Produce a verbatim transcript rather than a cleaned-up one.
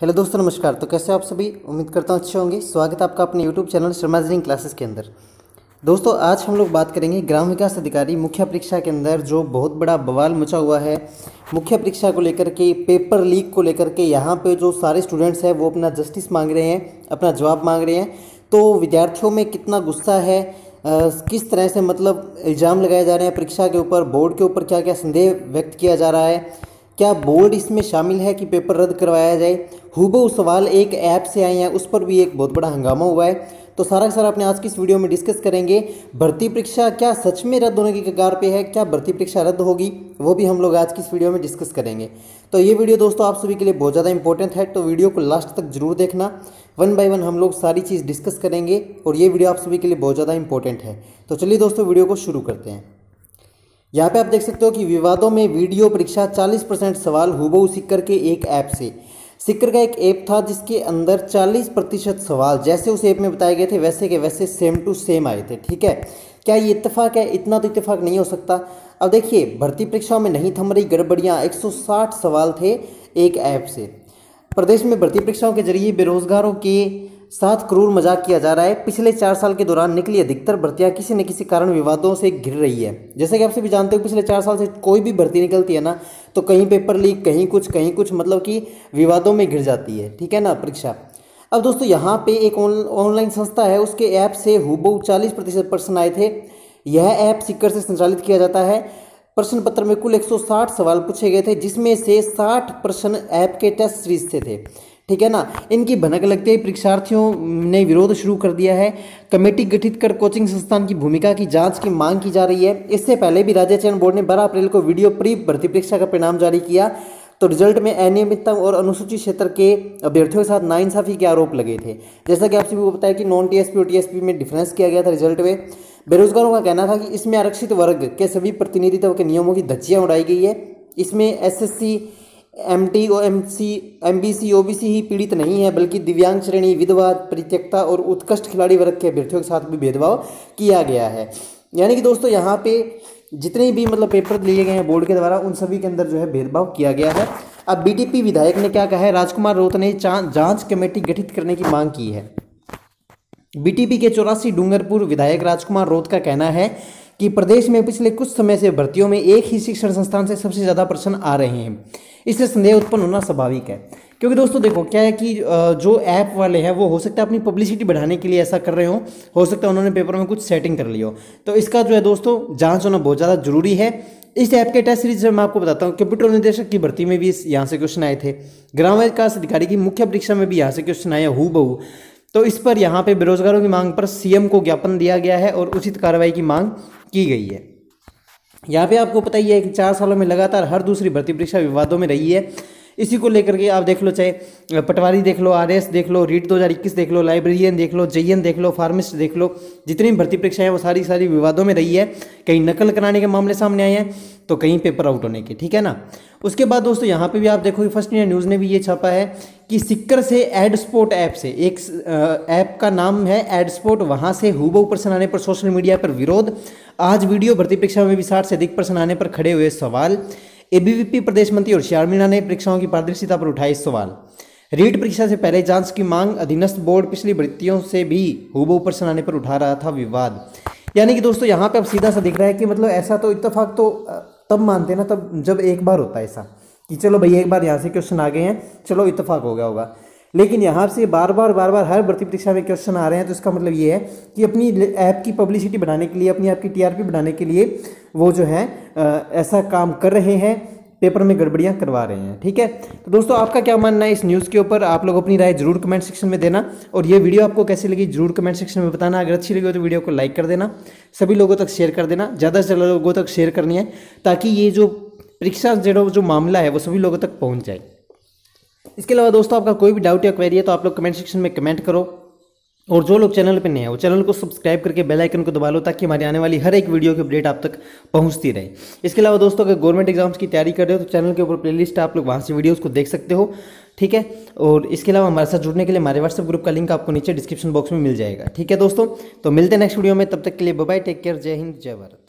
Hello दोस्तों, नमस्कार। तो कैसे आप सभी? उम्मीद करता हूँ अच्छे होंगे। स्वागत है आपका अपने YouTube channel Sharma engineering classes के अंदर। दोस्तों, आज हम लोग बात करेंगे ग्राम विकास अधिकारी मुख्य परीक्षा के अंदर जो बहुत बड़ा बवाल मचा हुआ है मुख्य परीक्षा को लेकर के, पेपर लीक को लेकर के। यहाँ पे जो सारे स्टूडेंट्स हैं वो अपना जस्टिस मांग रहे हैं, अपना जवाब मांग रहे हैं। तो विद्यार्थियों में कितना गुस्सा है, आ, किस तरह से मतलब इल्ज़ाम लगाए जा रहे हैं परीक्षा के ऊपर, बोर्ड के ऊपर क्या क्या संदेह व्यक्त किया जा रहा है, क्या बोर्ड इसमें शामिल है कि पेपर रद्द करवाया जाए। हूबहू सवाल एक ऐप से आए हैं, उस पर भी एक बहुत बड़ा हंगामा हुआ है। तो सारा का सारा अपने आज की इस वीडियो में डिस्कस करेंगे। भर्ती परीक्षा क्या सच में रद्द होने की कगार पे है? क्या भर्ती परीक्षा रद्द होगी? वो भी हम लोग आज की इस वीडियो में डिस्कस करेंगे। तो ये वीडियो दोस्तों आप सभी के लिए बहुत ज़्यादा इंपॉर्टेंट है, तो वीडियो को लास्ट तक जरूर देखना। वन बाय वन हम लोग सारी चीज़ डिस्कस करेंगे और ये वीडियो आप सभी के लिए बहुत ज़्यादा इंपॉर्टेंट है। तो चलिए दोस्तों, वीडियो को शुरू करते हैं। यहाँ पे आप देख सकते हो कि विवादों में वीडियो परीक्षा चालीस परसेंट सवाल हूबहू सिक्कर के एक ऐप से। सिक्कर का एक ऐप था जिसके अंदर चालीस प्रतिशत सवाल जैसे उस ऐप में बताए गए थे वैसे के वैसे सेम टू सेम आए थे। ठीक है, क्या ये इत्तेफाक है? इतना तो इत्तेफाक नहीं हो सकता। अब देखिए, भर्ती परीक्षाओं में नहीं थम रही गड़बड़ियाँ। एक सौ साठ सवाल थे एक ऐप से। प्रदेश में भर्ती परीक्षाओं के जरिए बेरोजगारों के साथ क्रूर मजाक किया जा रहा है। पिछले चार साल के दौरान निकली अधिकतर भर्तियां किसी न किसी कारण विवादों से घिर रही है। जैसे कि आप सभी जानते हो, पिछले चार साल से कोई भी भर्ती निकलती है ना, तो कहीं पेपर लीक, कहीं कुछ कहीं कुछ, मतलब कि विवादों में घिर जाती है। ठीक है ना, परीक्षा। अब दोस्तों, यहाँ पे एक ऑनलाइन संस्था है, उसके ऐप से हूबहू चालीस प्रतिशत प्रश्न आए थे। यह ऐप सिक्कर से संचालित किया जाता है। प्रश्न पत्र में कुल एक सौ साठ सवाल पूछे गए थे, जिसमें से साठ प्रश्न ऐप के टेस्ट सीरीज से थे। ठीक है ना। इनकी भनक लगते ही परीक्षार्थियों ने विरोध शुरू कर दिया है। कमेटी गठित कर कोचिंग संस्थान की भूमिका की जांच की मांग की जा रही है। इससे पहले भी राज्य चयन बोर्ड ने बारह अप्रैल को वीडियो प्री भर्ती परीक्षा का परिणाम जारी किया, तो रिजल्ट में अनियमितता और अनुसूचित क्षेत्र के अभ्यर्थियों के साथ नाइंसाफी के आरोप लगे थे। जैसा कि आप सभी को पता है कि नॉन टीएसपी और टीएसपी में डिफरेंस किया गया था रिजल्ट में। बेरोजगारों का कहना था कि इसमें आरक्षित वर्ग के सभी प्रतिनिधित्व के नियमों की धज्जियां उड़ाई गई है। इसमें एसएससी, एमटी और एमसी, एमबीसी, ओबीसी ही पीड़ित नहीं है, बल्कि दिव्यांग श्रेणी, विधवा, परित्यक्ता और उत्कृष्ट खिलाड़ी वर्ग के अभ्यर्थियों के साथ भी भेदभाव किया गया है। यानी कि दोस्तों, यहाँ पे जितने भी मतलब पेपर लिए गए हैं बोर्ड के द्वारा, उन सभी के अंदर जो है भेदभाव किया गया है। अब बीटीपी विधायक ने क्या कहा है? राजकुमार रोत ने जांच कमेटी गठित करने की मांग की है। बीटीपी के चौरासी डूंगरपुर विधायक राजकुमार रोत का कहना है कि प्रदेश में पिछले कुछ समय से भर्तियों में एक ही शिक्षण संस्थान से सबसे ज़्यादा प्रश्न आ रहे हैं। इससे संदेह उत्पन्न होना स्वाभाविक है, क्योंकि दोस्तों देखो क्या है कि जो ऐप वाले हैं वो हो सकता है अपनी पब्लिसिटी बढ़ाने के लिए ऐसा कर रहे हो हो सकता है उन्होंने पेपर में कुछ सेटिंग कर ली हो। तो इसका जो है दोस्तों जांच होना बहुत ज़्यादा जरूरी है। इस ऐप के टेस्ट सीरीज में मैं आपको बताता हूँ, कंप्यूटर निदेशक की भर्ती में भी यहाँ से क्वेश्चन आए थे। ग्राम विकास अधिकारी की मुख्य परीक्षा में भी यहाँ से क्वेश्चन आए हूबहू। तो इस पर यहाँ पे बेरोजगारों की मांग पर सीएम को ज्ञापन दिया गया है और उचित कार्रवाई की मांग की गई है। यहाँ पे आपको पता ही है कि चार सालों में लगातार हर दूसरी भर्ती परीक्षा विवादों में रही है। इसी को लेकर के आप देख लो, चाहे पटवारी देख लो, आरएस देख लो, रीट दो हज़ार इक्कीस देख लो, लाइब्रेरियन देख लो, जेईएन देख लो, फार्मिस्ट देख लो, जितनी भी भर्ती परीक्षाएं हैं वो सारी सारी विवादों में रही है। कहीं नकल कराने के मामले सामने आए हैं, तो कहीं पेपर आउट होने के। ठीक है ना। उसके बाद दोस्तों यहाँ पे भी आप देखो, फर्स्ट इंडिया न्यूज़ ने भी ये छापा है कि सिक्कर से एडस्पोर्ट ऐप से, एक ऐप का नाम है एडस्पोर्ट, वहाँ से हूबहू प्रश्न आने पर सोशल मीडिया पर विरोध। आज वीडियो भर्ती परीक्षा में भी साठ से अधिक प्रश्न आने पर खड़े हुए सवाल। एबीवीपी प्रदेश मंत्री होशियार मीणा ने परीक्षाओं की पारदर्शिता पर उठाए सवाल। रीट परीक्षा से पहले जांच की मांग। अधीनस्थ बोर्ड पिछली भर्तियों से भी हूबहू प्रश्न आने पर उठा रहा था विवाद। यानी कि दोस्तों यहाँ पे अब सीधा सा दिख रहा है कि मतलब ऐसा तो इत्तेफाक तो तब मानते हैं ना, तब जब एक बार होता है ऐसा कि चलो भाई एक बार यहाँ से क्वेश्चन आ गए हैं, चलो इत्तेफाक हो गया होगा। लेकिन यहाँ से बार बार बार बार हर भर्ती परीक्षा में क्वेश्चन आ रहे हैं, तो इसका मतलब ये है कि अपनी ऐप की पब्लिसिटी बढ़ाने के लिए, अपनी ऐप की टीआरपी बढ़ाने के लिए वो जो है ऐसा काम कर रहे हैं, पेपर में गड़बड़ियां करवा रहे हैं। ठीक है, तो दोस्तों आपका क्या मानना है इस न्यूज़ के ऊपर? आप लोग अपनी राय जरूर कमेंट सेक्शन में देना, और ये वीडियो आपको कैसी लगी जरूर कमेंट सेक्शन में बताना। अगर अच्छी लगी हो तो वीडियो को लाइक कर देना, सभी लोगों तक शेयर कर देना, ज़्यादा से ज़्यादा लोगों तक शेयर करनी है, ताकि ये जो परीक्षा जो जो मामला है वो सभी लोगों तक पहुँच जाए। इसके अलावा दोस्तों आपका कोई भी डाउट या क्वेरी है तो आप लोग कमेंट सेक्शन में कमेंट करो, और जो लोग चैनल पर नए हैं वो चैनल को सब्सक्राइब करके बेल आइकन को दबा लो, ताकि हमारी आने वाली हर एक वीडियो की अपडेट आप तक पहुंचती रहे। इसके अलावा दोस्तों अगर गवर्नमेंट एग्जाम्स की तैयारी कर रहे हो तो चैनल के ऊपर प्लेलिस्ट है, आप लोग वहां से वीडियोस को देख सकते हो। ठीक है, और इसके अलावा हमारे साथ जुड़ने के लिए हमारे व्हाट्सएप ग्रुप का लिंक आपको नीचे डिस्क्रिप्शन बॉक्स में मिल जाएगा। ठीक है दोस्तों, तो मिलते हैं नेक्स्ट वीडियो में, तब तक के लिए बाय बाय, टेक केयर, जय हिंद, जय भारत।